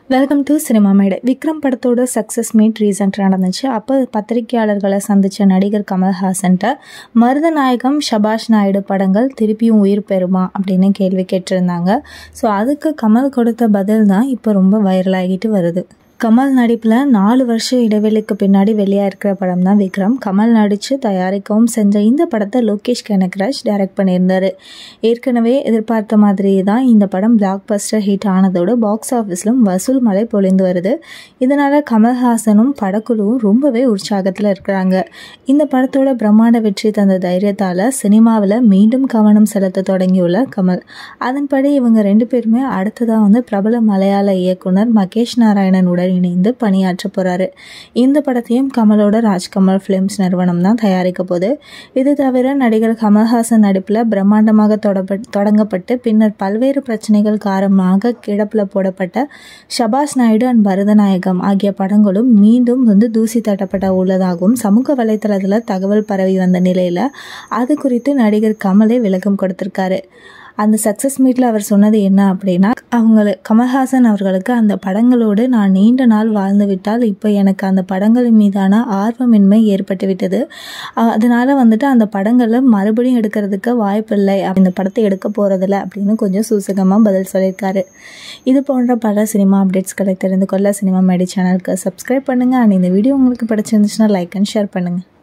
Welcome to சினிமாமேடை. Vikram படத்தோட success meet ரீசெண்டாக நடந்துச்சு. அப்போ பத்திரிகையாளர்களை சந்தித்த நடிகர் கமல்ஹாசன்ட்ட மருதநாயகம், ஷபாஷ் நாயுடு படங்கள் திருப்பியும் உயிர் பெறுமா அப்படின்னு கேள்வி கேட்டிருந்தாங்க. ஸோ அதுக்கு கமல் கொடுத்த பதில் தான் இப்போ ரொம்ப வைரலாகிட்டு வருது. கமல் நடிப்பில் 4 வருஷம் இடைவெளிக்கு பின்னாடி வெளியாக இருக்கிற படம் தான் விக்ரம். கமல் நடித்து தயாரிக்கவும் செஞ்ச இந்த படத்தை லோகேஷ் கனகராஜ் டைரக்ட் பண்ணியிருந்தார். ஏற்கனவே எதிர்பார்த்த மாதிரி தான் இந்த படம் பிளாக் பஸ்டர் ஹிட் ஆனதோடு பாக்ஸ் ஆஃபீஸ்லும் வசூல் மழை பொழிந்து வருது. இதனால் கமல்ஹாசனும் படக்குழுவும் ரொம்பவே உற்சாகத்தில் இருக்கிறாங்க. இந்த படத்தோட பிரம்மாண்ட வெற்றி தந்த தைரியத்தால் சினிமாவில் மீண்டும் கவனம் செலுத்த தொடங்கியுள்ள கமல். அதன்படி இவங்க 2 பேருமே அடுத்ததாக பிரபல மலையாள இயக்குனர் மகேஷ் நாராயணனுடன் இணைந்து பணியாற்ற போறாரு. இந்த படத்தையும் கமலோட ராஜ்கமல் பிலிம்ஸ் நிறுவனம் தான் தயாரிக்க போகுது. இது தவிர நடிகர் கமல்ஹாசன் நடிப்பில் பிரம்மாண்டமாக தொடங்கப்பட்டு பின்னர் பல்வேறு பிரச்சனைகள் காரணமாக கிடப்பில் போடப்பட்ட ஷபாஷ் நாயுடு அண்ட் மருதநாயகம் ஆகிய படங்களும் மீண்டும் தூசி தட்டப்பட்ட உள்ளதாகவும் சமூக வலைத்தளத்தில் தகவல் பரவி வந்த நிலையில் அது குறித்து நடிகர் கமலே விளக்கம் கொடுத்திருக்காரு. அந்த சக்ஸஸ் மீட்டில் அவர் சொன்னது என்ன அப்படின்னா, கமல்ஹாசன் அவர்களுக்கு அந்த படங்களோடு நான் நீண்ட நாள் வாழ்ந்து விட்டால் இப்போ எனக்கு அந்த படங்கள் மீதான ஆர்வமின்மை ஏற்பட்டு விட்டது. அதனால் அந்த படங்களை மறுபடியும் எடுக்கிறதுக்கு வாய்ப்பில்லை, இந்த படத்தை எடுக்க போகிறதில்ல அப்படின்னு கொஞ்சம் சூசகமாக பதில் சொல்லியிருக்காரு. இது போன்ற பல சினிமா அப்டேட்ஸ்களை தெரிந்து கொள்ள சினிமா மேடை சேனலுக்கு சப்ஸ்கிரைப் பண்ணுங்கள். அண்ட் இந்த வீடியோ உங்களுக்கு பிடிச்சிருந்துச்சுன்னா லைக் அண்ட் ஷேர் பண்ணுங்கள்.